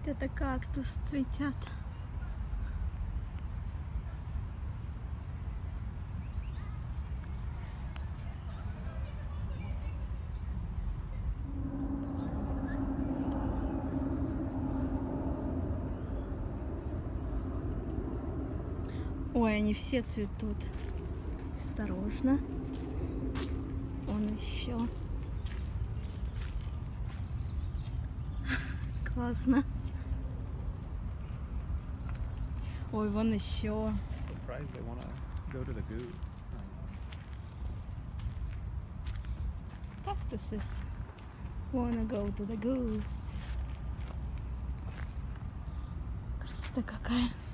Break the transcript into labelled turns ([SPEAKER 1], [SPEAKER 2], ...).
[SPEAKER 1] Это кактус цветят. Ой, они все цветут. Осторожно. Он еще. Классно. Ой, вон еще. Cactuses wanna go to the goose. Красота какая.